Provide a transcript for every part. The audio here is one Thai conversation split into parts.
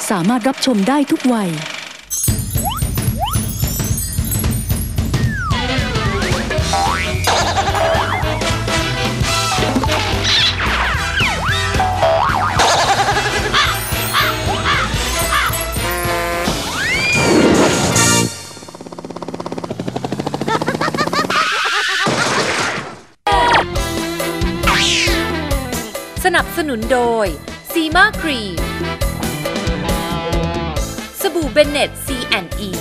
สามารถรับชมได้ทุกวัยสนับสนุนโดยซีมาครีมสบู่เบนเน็ต C&E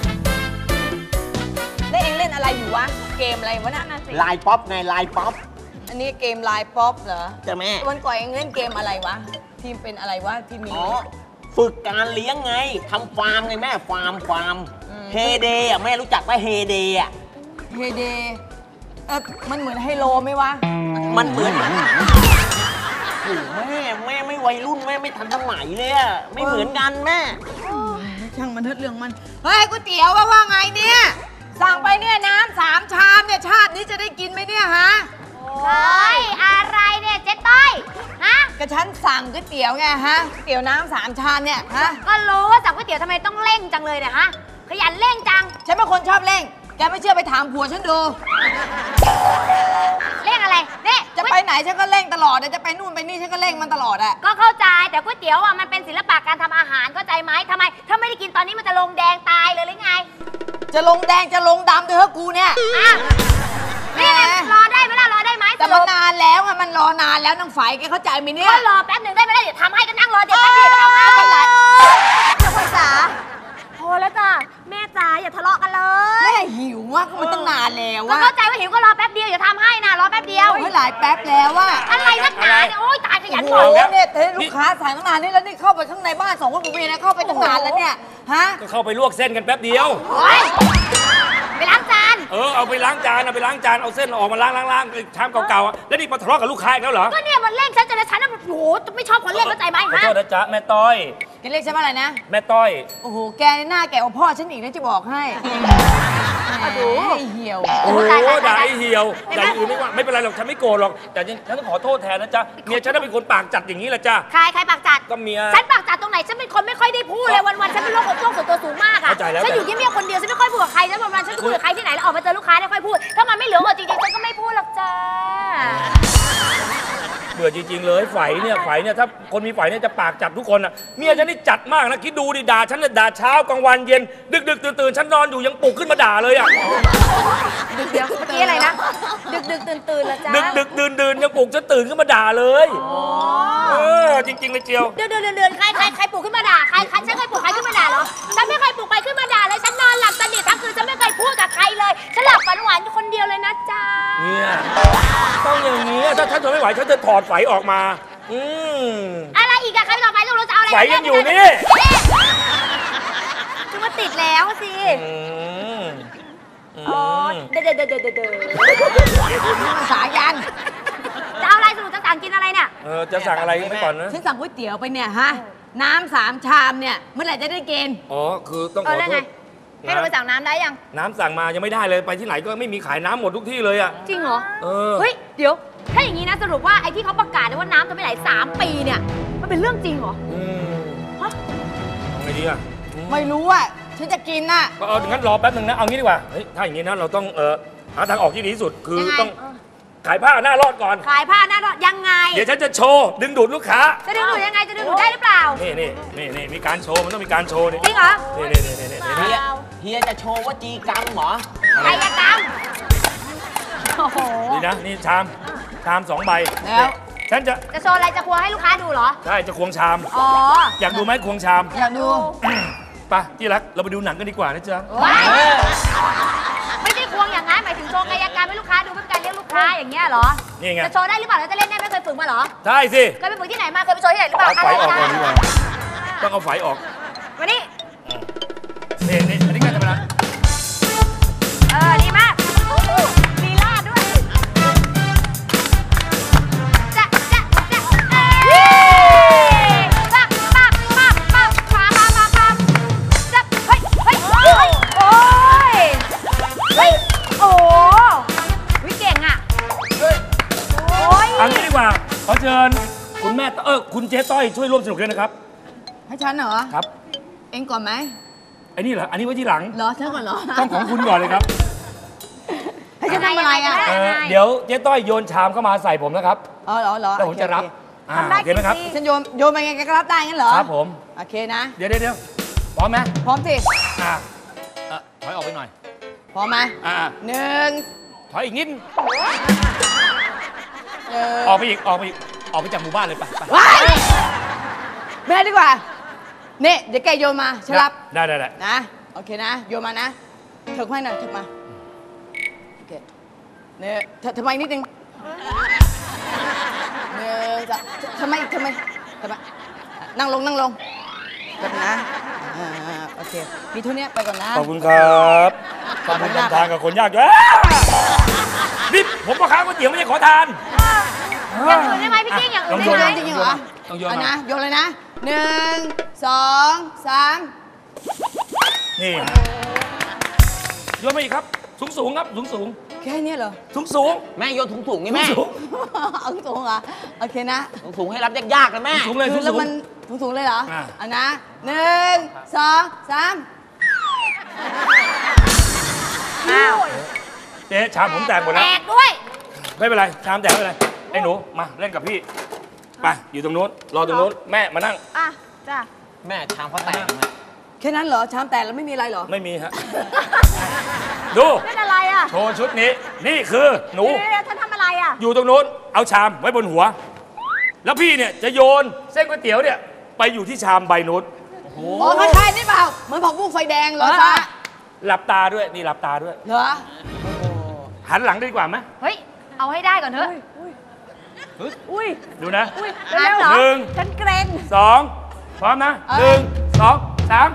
แล้วเองเล่นอะไรอยู่วะเกมอะไรวะน่ะลายป๊อปไงลายป๊อปอันนี้เกมไลน์ป๊อปเหรอจ้ะแม่วันก่อนเองเล่นเกมอะไรวะทีมเป็นอะไรวะที่มีฝึกการเลี้ยงไงทำฟาร์มไงแม่ฟาร์มเฮเดย์อ่ะแม่รู้จักไหมเฮเดย์อ่ะเฮเดย์มันเหมือนไฮโลไหมวะมันเหมือนแม่ไม่วัยรุ่นแม่ไม่ทันสมัยเลยอ่ะไม่เหมือนกันแม่ช่างมันเถิดเรื่องมันเฮ้ยก๋วยเตี๋ยวว่าไงเนี่ยสั่งไปเนี่ยน้ำ3 ชามเนี่ยชาตินี้จะได้กินไหมเนี่ยฮะเฮ้ยอะไรเนี่ยเจ๊ต้อยฮะก็ฉันสั่งก๋วยเตี๋ยวไงฮะเตี๋ยวน้ำ3 ชามเนี่ยฮะก็รู้ว่าสั่งก๋วยเตี๋ยวทำไมต้องเร่งจังเลยเนี่ยฮะขยันเร่งจังฉันเป็นคนชอบเร่งแกไม่เชื่อไปถามผัวฉันดูเร่งอะไรเนี่ยจะไปไหนฉันก็เร่งตลอดจะไปนู่นไปนี่ฉันก็เร่งมันตลอดอะก็เข้าใจแต่ก๋วยเตี๋ยวอ่ะมันเป็นศิลปะการทำอาหารเข้าใจไหมทำไมถ้าไม่ได้กินตอนนี้มันจะลงแดงตายเลยหรือไงจะลงแดงจะลงดำเถอะกูเนี่ยนี่รอได้ไหมล่ะรอได้ไหมแต่มันนานแล้วไงมันรอนานแล้วน้องฝายแกเข้าใจไหมเนี่ยก็รอแป๊บหนึ่งได้ไหมล่ะเดี๋ยวทำให้ก็นั่งรอเดี๋ยวแป๊บเดียวเอาไม่เป็นไรน้องฝายจ๋าพอแล้วจ้ะแม่จ๋าอย่าทะเลาะกันเลยแม่หิวมากมันตั้งนานแล้วก็เข้าใจว่าหิวก็รอแป๊บเดียวอย่าทำให้นะรอแป๊บเดียวหลายแป๊บแล้วว่าอะไรนักหนาเนี่ยโอ๊ยตายขยันบ่นเนี่ยลูกค้าสั่งตั้งนานนี่แล้วนี่เข้าไปข้างในบ้าน2 คนผมเองนะเข้าไปตั้งนานแล้วเนี่ยฮะก็เข้าไปลวกเส้นกันแป๊บเดียวไปล้างจานเอาไปล้างจานเอาเส้นออกมาล้างชามเก่าๆแล้วนี่มาทะเลาะกับลูกค้าอีกแล้วเหรอก็เนี่ยมันเร่งฉันจะฉันโอ้โหไม่ชอบคนเร่งเข้าใจไหมฮะขอโทษนะจ๊ะแม่ต้อยแกเรียกฉันว่าอะไรนะแม่ต้อยโอ้โหแกหน้าแกเอาพ่อฉันอีกนะจะบอกให้ดูไอ้เหี่ยวโอ้โหด่าไอ้เหี่ยวด่าอื่นไม่ว่าไม่เป็นไรหรอกฉันไม่โกรธหรอกแต่ฉันต้องขอโทษแทนนะจ๊ะเมียฉันเป็นคนปากจัดอย่างนี้แหละจ้ะใครปากจัดก็เมียฉันปากจัดตรงไหนฉันเป็นคนไม่ค่อยได้พูดเลยวันๆฉันเป็นโรคส่วนตัวสูงมากอ่ะฉันอยู่เงียบๆคนเดียวฉันไม่ค่อยพูดกับใครฉันวันๆฉันคุยกับใครที่ไหนแล้วออกมาเจอลูกค้าได้ค่อยพูดถ้ามันไม่เหลือหมดจริงๆฉันก็ไม่พูดหรอกจ้าเบื่อจริงๆเลยไฝเนี่ยถ้าคนมีไฝเนี่ยจะปากจัดทุกคนอ่ะเมียฉันนี่จัดมากนะคิดดูดิด่าฉันเนี่ยด่าเช้ากลางวันเย็นดึกตื่นฉันนอนอยู่ยังปลุกขึ้นมาด่าเลยอ่ะเดี๋ยวเมื่อกี้อะไรนะดึกตื่นละจ้าดึกดื่นยังปลุกฉันตื่นขึ้นมาด่าเลยจริงๆเลยเจียวเดือนใครปลุกขึ้นมาด่าใครฉันเคยปลุกใครขึ้นมาด่าเหรอฉันไม่เคยปลุกใครขึ้นมาด่าเลยฉันนอนหลับสนิททั้งคืนฉันไม่เคยพูดกับใครเลยฉันหลับฝันหวานอยู่คนเดียวเลยนะจ้าเนี่ยต้องอย่างนี้ถ้าฉันทนไม่ไหวฉันจะถอดไฝออกมาอะไรอีกอะใครถอดไฝเราจะเอาอะไรไฝยังอยู่นี่คือมาติดแล้วสิเดี๋ยวสายันจะเอาอะไรสรุปจะสั่งกินอะไรเนี่ยจะสั่งอะไรไปก่อนนะฉันสั่งก๋วยเตี๋ยวไปเนี่ยฮะน้ำ3 ชามเนี่ยเมื่อไหร่จะได้กินคือต้องขอโทษให้เราไปสั่งน้ำได้ยังน้ำสั่งมายังไม่ได้เลยไปที่ไหนก็ไม่มีขายน้ำหมดทุกที่เลยอ่ะจริงเหรอเฮ้ยเดี๋ยวถ้าอย่างนี้นะสรุปว่าไอ้ที่เขาประกาศว่าน้ำจะไม่ไหล3 ปีเนี่ยมันเป็นเรื่องจริงเหรอฮะเอาไงดีอ่ะไม่รู้อ่ะฉันจะกินน่ะก็งั้นรอแป๊บนึงนะเอางี้ดีกว่าเฮ้ยถ้าอย่างนี้นะเราต้องหาทางออกที่ดีที่สุดคือต้องขายผ้าหน้ารอดก่อนขายผ้าหน้ารอดยังไงเดี๋ยวฉันจะโชว์ดึงดูดลูกค้าจะดึงดูดยังไงจะดึงดูดได้หรือเปล่านี่มีการโชว์มันต้องมีการโชว์นี่จริงเหรอนี่เฮียจะโชว์ว่าจีกรรมเหรอกายกรรมโอ้โหนี่นะนี่ชาม2 ใบแล้วฉันจะโชว์อะไรจะควงให้ลูกค้าดูเหรอใช่จะควงชามอยากดูไหมควงชามอยากดูไปที่รักเราไปดูหนังกันดีกว่านะจ๊ะไม่ได้ควงอย่างนั้นหมายถึงโชว์กายกรรมให้ลูกค้าดูเพื่อการเลี้ยงลูกค้าอย่างเงี้ยเหรอนี่ไงจะโชว์ได้หรือเปล่าแล้วจะเล่นได้ไม่เคยฝึกมาเหรอได้สิเคยไปฝึกที่ไหนมาเคยไปโชว์ที่ไหนหรือเปล่าเอาไฟออกก่อนดีกว่าต้องเอาไฟออกมานี่นี่อันนี้ก็จะเป็นดีมากลีลาดด้วยอันนี้ดีกว่าขอเชิญคุณแม่คุณเจ๊ต้อยช่วยร่วมสนุกด้วยนะครับให้ฉันเหรอครับเองก่อนไหมไอ้นี่เหรอ อันนี้ไว้ที่หลังเหรอฉันก่อนเหรอต้องของคุณก่อนเลยครับให้ฉันทำอะไรอ่ะเดี๋ยวเจ๊ต้อยโยนชามเข้ามาใส่ผมนะครับอ๋อเหรอแล้วผมจะรับทำได้โอเคไหมครับฉันโยนไปไงแกก็รับได้งั้นเหรอครับผมโอเคนะเดี๋ยวพร้อมไหมพร้อมสิถอยออกไปหน่อยพร้อมไหม หนึ่งถอยอีกนิดหนึ่งออกไปอีก ออกไปจากหมู่บ้านเลยไปว้ายแม่ดีกว่าเนี่ยเดี๋ยวแกโยนมาฉันรับได้นะ โอเคนะ โยนมานะเถิกให้หน่อยเถิกมา โอเคเนี่ยทำไมนิดนึงจะทำไมนั่งลงแบบนะโอเค มีเท่านี้ไปก่อนนะขอบคุณครับขอบคุณทำทานกับคนยากจนนี่ผมพ่อค้าก๋วยเตี๋ยวไม่ใช่ขอทานอย่างอื่นได้ไหมพี่กิ้งอย่างอื่นได้ไหมจริงเหรอต้องโยนเอามานะโยนเลยนะ1 2 3 นี่โยนมาอีกครับ สูงครับสูงแค่นี้เหรอสูงแม่โยนถุงๆนี่แม่เอาสูงเหรอโอเคนะถุงๆให้รับยากๆนะแม่สูงเลยคือสูแล้วงมันสูงๆเลยเหรออ่ะเอานะ1 2 3 อ้าวเจ๊ชามผมแตกหมดแตแล้วกด้วยไม่เป็นไรชามแตกไม่เป็นไรไอ้หนูมาเล่นกับพี่ไปอยู่ตรงนู้นรอตรงนู้นแม่มานั่งอ่ะจ้ะแม่ชามเขาแตกไหมแค่นั้นเหรอ ชามแตกแล้วไม่มีอะไรเหรอไม่มีฮะดูเล่นอะไรอ่ะโชว์ชุดนี้นี่คือหนูเดี๋ยวฉันทำอะไรอ่ะอยู่ตรงนู้นเอาชามไว้บนหัว แล้วพี่เนี่ยจะโยนเส้นก๋วยเตี๋ยวเนี่ยไปอยู่ที่ชามใบนู้นอ๋อคล้ายๆนี่เปล่า เหมือนผักบุ้งไฟแดงเหรอจ๊ะหลับตาด้วยนี่หลับตาด้วยเหรอหันหลังดีกว่าไหมเฮ้ย เอาให้ได้ก่อนเถอะ อุ้ยดูนะอุ้ยเร็วๆเหรอหนึ่งฉันเกรง 2พร้อมนะ1 2 3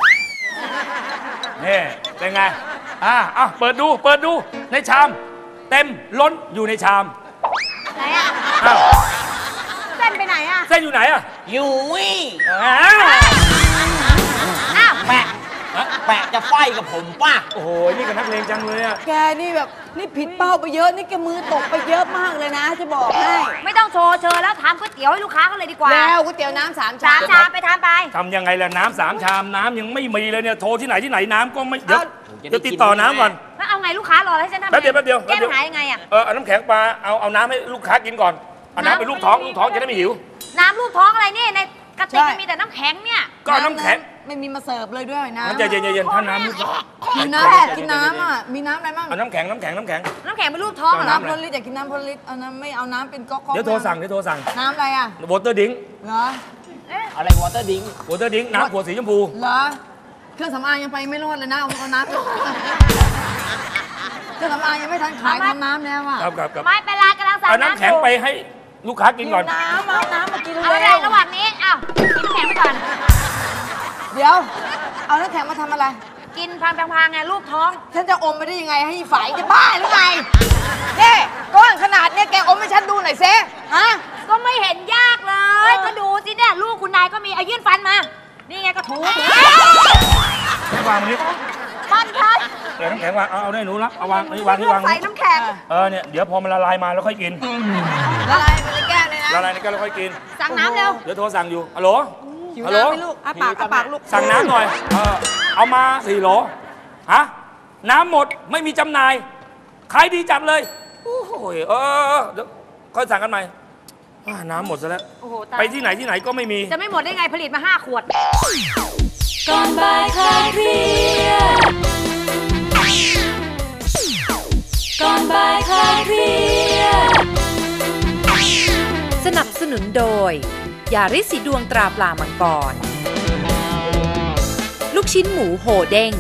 นี่เป็นไงเปิดดูในชามเต็มล้นอยู่ในชามไหนอ่ะอ้าวเส้นไปไหนอ่ะเส้นอยู่ไหนอ่ะอยู่วิอ้าวอ้าวแปะจะไฟกับผมป่ะโอ้โหนี่กับนักเลงจังเลยอ่ะแกนี่แบบนี่ผิดเป้าไปเยอะ นี่แกมือตกไปเยอะมากเลยนะ จะบอกให้ไม่ต้องโชว์เชิญแล้วทำก๋วยเตี๋ยวให้ลูกค้าเขาเลยดีกว่าแล้วก๋วยเตี๋ยวน้ำ3 ชาม 3 ชามไปทานไปทำยังไงล่ะน้ำ3 ชามน้ำยังไม่มีเลยเนี่ยโทรที่ไหนน้ำก็ไม่เดี๋ยวเอาเดี๋ยวติดต่อน้ำก่อนแล้วเอาไงลูกค้ารอให้ฉันทำไงแป๊บเดียวแก้ปัญหายังไงอ่ะเอาน้ำแข็งปลาเอาน้ำให้ลูกค้ากินก่อนเอาน้ำเป็นลูกท้องจะได้ไม่หิวน้ำลูกท้องอะไรเนี่ยในกระติกมันมีแต่น้ำแข็งเนี่ยก็เอาน้ำแข็งไม่มีมาเสิร์ฟเลยด้วยนะมันใจเย็นๆท่านน้ำลูกท้องกินน้ำกินน้ำอ่ะ มีน้ำอะไรบ้างเอาน้ำแข็งน้ำแข็งเป็นลูกท้องเหรอน้ำพลลิตรอยากกินน้ำพลลิตรเอาน้ำไม่เอาน้ำเป็นก๊อกๆเดี๋ยวโทรสั่งน้ำอะไรอ่ะวอเตอร์ดิงเหรออะไรวอเตอร์ดิงน้ำขวดสีชมพูเหรอ เครื่องสำอางยังไปไม่รอดเลยนะ เอาน้ำเครื่องสำอางยังไม่ทันขายทำน้ำแล้วอ่ะครับไม่เป็นไรกำลังสั่งเอาน้ำน้ำแข็งไปให้ลูกค้ากินก่อนน้ำเอาน้ำมากินเอาอะไรเร็วระหว่างนี้อ้าวกินน้ำแข็งไปก่อนเดี๋ยว เอาน้ำแข็งมาทำอะไรกินพังๆไงลูกท้องฉันจะอมไปได้ยังไงให้ฝ่ายจะบ้าหรือไงเนี่ยก้อนขนาดเนี่ยแกอมให้ฉันดูหน่อยเซ่ฮะก็ไม่เห็นยากเลย ก็ดูสิเนี่ยลูกคุณนายก็มีเอายื่นฟันมา นี่ไงก็ถูวางตรงนี้ฟันทัดเดี๋ยวน้ำแข็งวางเอาได้หนูรับเอาวางนี่วางนี่วางใส่น้ำแข็งเนี่ยเดี๋ยวพอมันละลายมาแล้วค่อยกินละลายไปในแก้วเลยนะละลายในแก้วแล้วค่อยกินสั่งน้ำเร็วเดี๋ยวโทรสั่งอยู่ฮัลโหลหิวฮัลโหลน้ำไหมลูกอ้าปากลูกสั่งน้ำหน่อยเอามา4 โหลฮะน้ำหมดไม่มีจำหน่ายขายดีจัดเลยโอ้โหเดี๋ยวค่อยสั่งกันใหม่น้ำหมดซะแล้วโอ้โหตายไปที่ไหนก็ไม่มีจะไม่หมดได้ไงผลิตมา5 ขวดก่อนบ่ายคลายเครียดก่อนบ่ายคลายเครียดสนับสนุนโดย ยาริสสีดวงตราปลามังกร ลูกชิ้นหมูโหเด้ง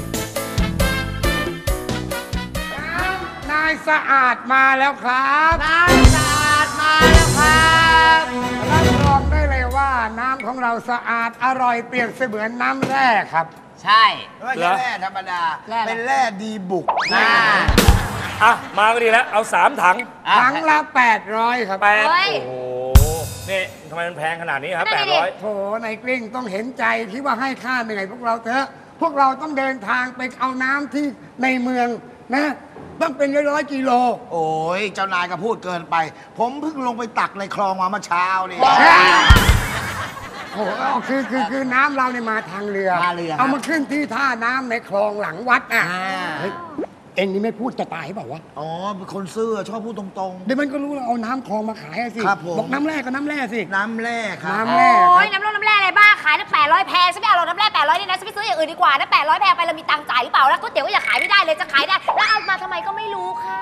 นายสะอาดมาแล้วครับน้ำสะอาดมาแล้วครับรับรองได้เลยว่าน้ำของเราสะอาดอร่อยเปรียบเสมือนน้ำแร่ครับใช่ไม่ใช่แร่ธรรมดา เป็นแร่ดีบุกมาก็ดีแล้วเอา3 ถังถังละ 800 ครับเฮ้ยโอ้โหนี่ทำไมมันแพงขนาดนี้ครับนั่นดิ 800 โถในกลิ้งต้องเห็นใจที่ว่าให้ค่าเหนื่อยพวกเราเถอะ พวกเราต้องเดินทางไปเอาน้ำที่ในเมืองนะ ต้องเป็นร้อยๆกิโลโอ้ย เจ้านายก็พูดเกินไป ผมเพิ่งลงไปตักในคลองมาเมื่อเช้านี่พโอ้โหคือน้ำเราเนี่ยมาทางเรือมาเรือเอามาขึ้นที่ท่าน้ำในคลองหลังวัดอ่ะเฮ้ยเอ็งนี่ไม่พูดจะตายเปล่าวะอ๋อเป็นคนซื่อชอบพูดตรงเดี๋ยวมันก็รู้แล้วเอาน้ำคลองมาขายอะสิครับผมบอกน้ำแร่ก็น้ำแร่สิๆ น้ำแร่ครับน้ำแร่โอ้ยครับน้ำแร่อะไรบ้าขายตั้ง800แพงฉันไม่เอาหรอกน้ำแร่800นี่นะฉันไปซื้ออย่างอื่นดีกว่านะ800แพงไปเรามีตังค์จ่ายหรือเปล่าแล้วก๋วยเตี๋ยวก็อย่าขายไม่ได้เลยจะขายได้แล้วเอามาทำไมก็ไม่รู้ค่ะ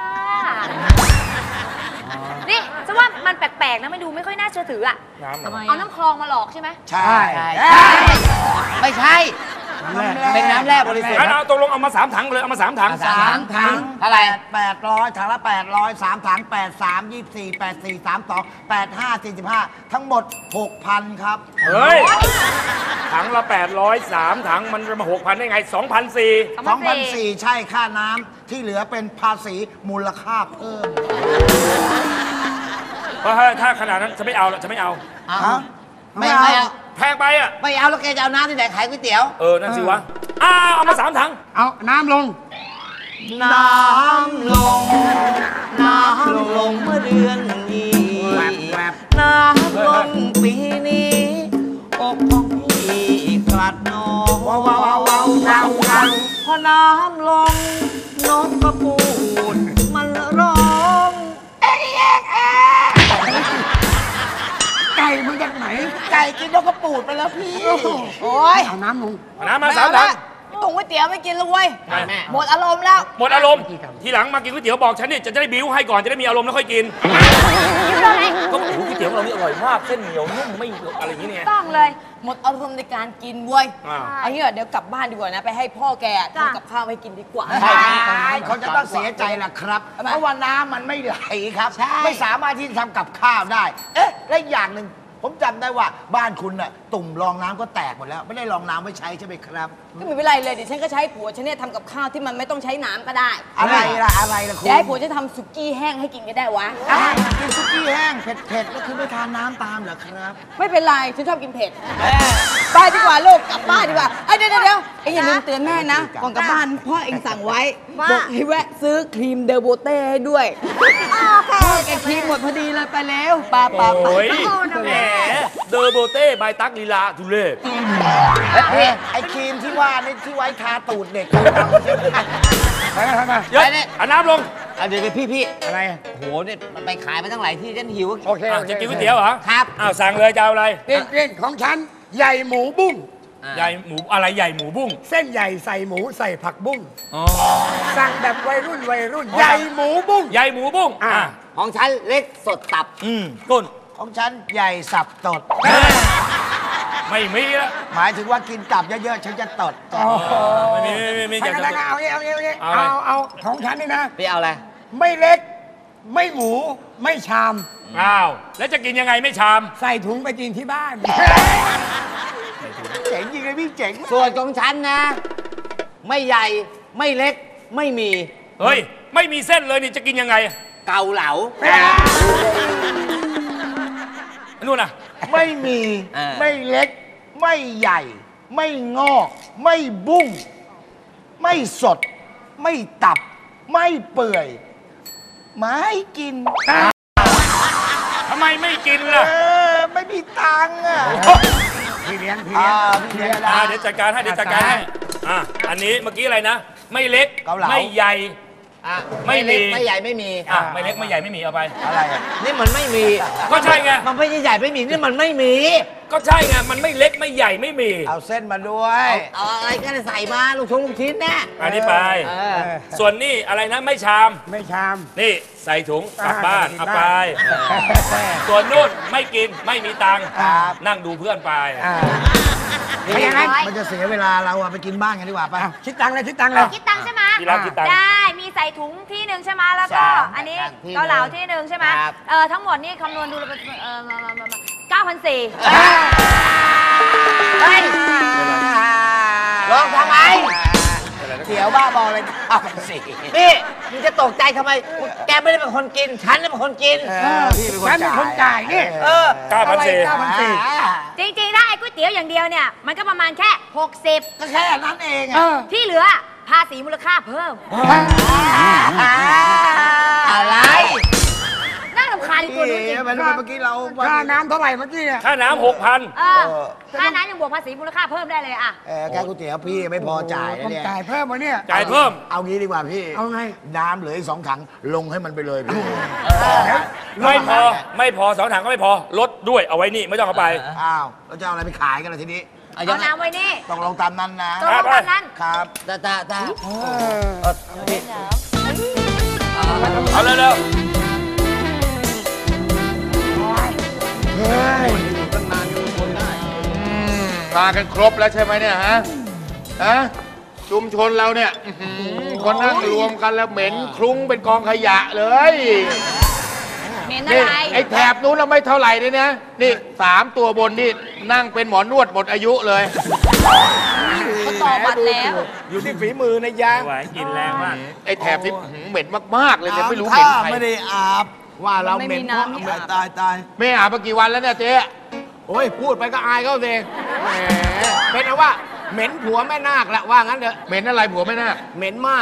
นี่ฉันว่ามันแปลกๆนะไม่ดูไม่ค่อยน่าเชื่อถืออะน้ำอะไรเอาน้ำคลองมาหลอกใช่ไหมใช่ไม่ใช่ เป็นน้ำแร่บริสุทธิ์งั้นเอาตกลงเอามา3 ถังเลยเอามา3 ถัง 3 ถังเท่าไหร่ 800 ถังละ 800 3 ถัง 83 24 84 32 85 45 ทั้งหมด 6,000 ครับเฮ้ย ถังละ800 3 ถังมันจะมา6,000ได้ไง2,400 2,400 ใช่ค่าน้ำที่เหลือเป็นภาษีมูลค่าเพิ่มเพราะถ้าขนาดนั้นจะไม่เอาละจะไม่เอาฮะไม่เอาแพงไปอ่ะไม่เอาแล้วแกจะเอาน้ำที่ไหนขายก๋วยเตี๋ยวนั่นสิวะเอามา3 ถังเอาน้ำลงน้ำลง น้ำลงเมื่อเดือนนี้น้ำลงปีนี้อกของพี่กลัดนองพอน้ำลงนกกระปูดมันร้องไก่มันจากไหนไก่กินนกกระปูดไปแล้วพี่โอ้ยเอาน้ำลงน้ำมาไม่ 3 เอาถัละงถุงก๋วยเตี๋ยวไม่กินแล้วเว้ยแม่หมดอารมณ์แล้วหมดอารมณ์ ทีหลังมากินก๋วยเตี๋ยวบอกฉันนี่จะได้บิ้วให้ก่อนจะได้มีอารมณ์แล้วค่อยกิน ก็โอ้โหก๋วยเตี๋ยวของเรานี่อร่อยมากเส้นเหนียวนุ่มไม่อะไรอย่างนี้ไงต้องเลยหมดอารมณ์ในการกินเว้ยอ้าวเอางี้เดี๋ยวกลับบ้านดีกว่านะ ไปให้พ่อแกทำกับข้าวให้กินดีกว่าใช่เขาจะต้องเสียใจล่ะครับ เพราะว่าน้ำมันไม่ไหลครับ ไม่สามารถที่จะทำกับข้าวได้ เอ๊ะ และอย่างหนึ่งผมจำได้ว่าบ้านคุณน่ะตุ่มรองน้ำก็แตกหมดแล้ว ไม่ได้รองน้ำไว้ใช้ใช่ไหมครับก็ไม่เป็นไรเลยเดี๋ยวฉันก็ใช้ผัวฉันเนี่ยทำกับข้าวที่มันไม่ต้องใช้น้ำก็ได้อะไรล่ะคุณเดี๋ยวให้ผัวฉันทำสุกี้แห้งให้กินก็ได้วะกินซุกี้แห้งเผ็ดๆแล้วคือไม่ทานน้ำตามเหรอครับไม่เป็นไรฉันชอบกินเผ็ดไปดีกว่าลูกกลับบ้านดีกว่าเดี๋ยวเอ็งอย่าลืมเตือนแม่นะก่อนกลับบ้านพ่อเอ็งสั่งไว้บอกให้แวะซื้อครีมเดอร์โบเต้ให้ด้วยพ่อแกครีมหมดพอดีเลยไปแล้วปาโอ้ยแหมเดอร์โบเต้บายตักลีลาทุเล่ไอ้ครีมที่ว่านี่ที่ไว้ทาตูดเด็กไปไปเยอะเอาน้ำลงเดี๋ยวพี่อะไรโหเนี่ยมันไปขายไปตั้งหลายที่ฉันหิวโอเคจะกินก๋วยเตี๋ยวเหรอครับอ้าวสั่งเลยจะเอาอะไรเรียนของฉันใหญ่หมูบุ้งใหญ่หมูอะไรใหญ่หมูบุ้งเส้นใหญ่ใส่หมูใส่ผักบุ้งอ๋อสั่งแบบวัยรุ่นใหญ่หมูบุ้งใหญ่หมูบุ้งอ่ะของฉันเล็กสดตับต้นของฉันใหญ่สับตดไม่มีละหมายถึงว่ากินตับเยอะๆ ฉันจะตดไม่มีไปอยากกันจะแล้วเอาเอาของฉันนี่นะพี่เอาอะไรไม่เล็ก ไม่หมูไม่ชามอ้าวแล้วจะกินยังไงไม่ชามใส่ถุงไปกินที่บ้านเจ๋งจริงเลยพี่เจ๋งส่วนของฉันนะ ไม่ใหญ่ไม่เล็กไม่มีเฮ้ยไม่มีเส้นเลยนี่จะกินยังไงเกาเหลานู่นน่ะไม่มี ไม่เล็ก ไม่ใหญ่ ไม่งอก ไม่บุ้ง ไม่สด ไม่ตับ ไม่เปื่อย ไม่กินทำไมไม่กินล่ะไม่มีตังค์อ่ะพี่เลี้ยงพี่เลี้ยงเดี๋ยวจัดการให้อันนี้เมื่อกี้อะไรนะ ไม่เล็กเกาเหลาไม่ใหญ่ ไม่มีเล็กไม่ใหญ่ไม่มีไม่เล็กไม่ใหญ่ไม่มีเอาไปอะไรอ่ะนี่มันไม่มีก็ใช่ไงมันไม่ใหญ่ไม่มีนี่มันไม่มีก็ใช่ไงมันไม่เล็กไม่ใหญ่ไม่มีเอาเส้นมาด้วยเอาอะไรก็ได้ใส่มาลูกชิ้นนะอันนี้ไป ส่วนนี่อะไรนะไม่ชามไม่ชามนี่ใส่ถุงกลับบ้านอ่าเอาไป ส่วนนู่นไม่กินไม่มีตังค์ครับนั่งดูเพื่อนไปไม่อย่างนั้นมันจะเสียเวลาเราอะไปกินบ้านกันดีกว่าไปคิดตังค์เลยคิดตังค์เลยคิดตังค์ใช่ไหมที่รักคิดตังค์ได้มีใส่ถุงที่หนึ่งใช่ไหมแล้วก็ใช่อันนี้ที่เกาเหลาที่หนึ่งใช่ไหมครับทั้งหมดนี่คำนวณดูแล้ว9,400 เฮ้ยลองทำไมเดี๋ยวบ้าบอเลยเอาสินี่มึงจะตกใจทำไม แกไม่ได้เป็นคนกิน ฉันเป็นคนกินพี่เป็นคนฉันเป็นคนจ่ายนี่ 9,400 จริงๆถ้าไอ้ก๋วยเตี๋ยวอย่างเดียวเนี่ย มันก็ประมาณแค่ 60 ก็แค่นั้นเองเออะอที่เหลือภาษีมูลค่าเพิ่มอะไรน่ารำคาญตัวนู้นสิเมื่อกี้เราค่าน้ำเท่าไหร่เมื่อกี้เนี่ยค่าน้ำ6,000 ค่านั้นยังบวกภาษีมูลค่าเพิ่มได้เลยอะแค่ก๋วยเตี๋ยวพี่ไม่พอจ่ายนะต้องเนี่ยจ่ายเพิ่มวะเนี่ยจ่ายเพิ่มเอางี้ดีกว่าพี่เอาไงน้ำเหลืออีก2 ถังลงให้มันไปเลยพี่ไม่พอ2 ถังก็ไม่พอลดด้วยเอาไว้นี่ไม่ต้องเอาไปอ้าวแล้วจะเอาอะไรไปขายกันล่ะทีนี้เอาน้ำไว้นี่ต้องลงตามนั้นนะตรงตามนั้นครับตาเอาเร็วมากันครบแล้วใช่ไหมเนี่ยฮะชุมชนเราเนี่ยคนนั่งรวมกันแล้วเหม็นคลุ้งเป็นกองขยะเลยเหม็นนี่อะไรไอ้แถบนู้นเราไม่เท่าไหร่เลยนะนี่3 ตัวบนนี่นั่งเป็นหมอนวดหมดอายุเลยก็ต่อบัตรแล้วอยู่ที่ฝีมือนะยะๆไหวกินแรงมากไอ้แถบนี้เหม็นมากๆเลยเนี่ยไม่รู้เหม็นใครไม่ได้อาบว่าเราเหม็นเพราะตายไม่อาบมากี่วันแล้วเนี่ยเจ๊โอ้ยพูดไปก็อายเขาสิแหมเป็นเอาว่าเหม็นผัวแม่นาคละว่างั้นเถอะเหม็นอะไรผัวไม่น่าเหม็นมาก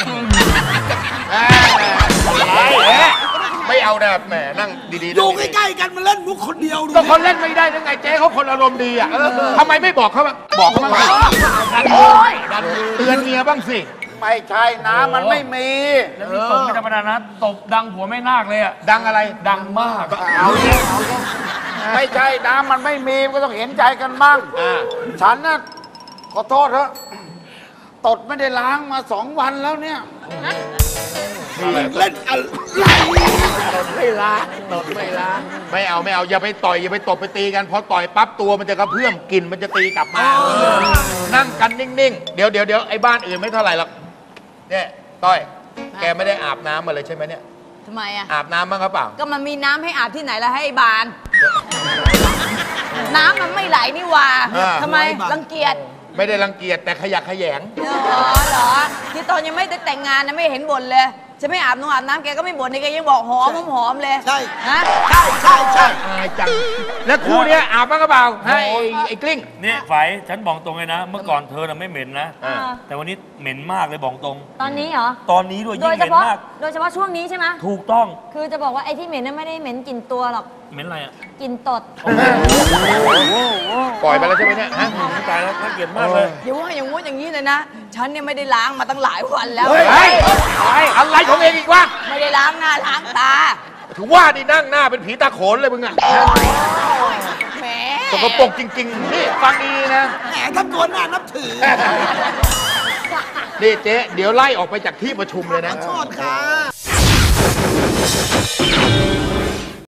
ไม่เอานะแหมนั่งดีๆอยู่ใกล้ๆกันมาเล่นมุกคนเดียวดูก็คนเล่นไม่ได้ยังไงเจ๊เขาคนอารมณ์ดีอ่ะทำไมไม่บอกเขาบ้างบอกเขาบ้างสิเตือนเมียบ้างสิไม่ใช่น้ำมันไม่มีแล้วนี่ตบไม่ธรรมดานะตบดังผัวไม่นาคเลยอะดังอะไรดังมากเอาเนี่ยไม่ใช่น้ำมันไม่มีก็ต้องเห็นใจกันบ้างฉันน่ะขอโทษเถอะตดไม่ได้ล้างมา2 วันแล้วเนี่ยเล่นอะไรตดไม่ล้างตดไม่ล้างไม่เอาอย่าไปต่อยอย่าไปตบไปตีกันพอต่อยปั๊บตัวมันจะกระเพื่อมกลิ่นมันจะตีกลับมานั่งกันนิ่งๆเดี๋ยวไอ้บ้านอื่นไม่เท่าไหร่หรอกเนี่ยต้อยแกไม่ได้อาบน้ำมาเลยใช่ไหมเนี่ยทำไมอะอาบน้ำบ้างหรือเปล่าก็มันมีน้ำให้อาบที่ไหนล่ะให้ไอ้บาน น้ำมันไม่ไหลนี่หว่าทำไมรังเกียจไม่ได้รังเกียจแต่ขยะแขยงเหรอที่ตอนยังไม่ได้แต่งงานนะไม่เห็นบ่นเลยจะไม่อาบน้ำแกก็ไม่บ่นนี่แกยังบอกหอมเลยใช่ฮะใช่อายจังแล้วคู่เนี้ยอาบบ้างหรือเปล่าให้ไอ้กลิ้งนี่ไฝฉันบอกตรงเลยนะ เมื่อก่อนเธอน่ะไม่เหม็นนะ แต่วันนี้เหม็นมากเลยบอกตรงตอนนี้เหรอตอนนี้ด้วยโดยิ่งยเหเฉม็นพาะมากโดยเฉพาะช่วงนี้ใช่ไหมถูกต้องคือจะบอกว่าไอ้ที่เหม็นนั้นไม่ได้เหม็นกลิ่นตัวหรอกเหม็นอะไรอ่ะกลิ่นตดปล่อยไปแล้วใช่ไหมเนี่ยฮะตายแล้วน่าเกลียดมากเลยอย่าว่าอย่างงู้นอย่างนี้เลยนะฉันเนี่ยไม่ได้ล้างมาตั้งหลายวันแล้วเฮ้ยอะไรของเองอีกวะไม่ได้ล้างหน้าล้างตาถือว่าดินั่งหน้าเป็นผีตาโขนเลยมึงอะแหมสกปรกจริงๆนี่ฟังดีนะแหมทำตัวน่านับถือนี่เจ๊เดี๋ยวไล่ออกไปจากที่ประชุมเลยนะโทษค่ะ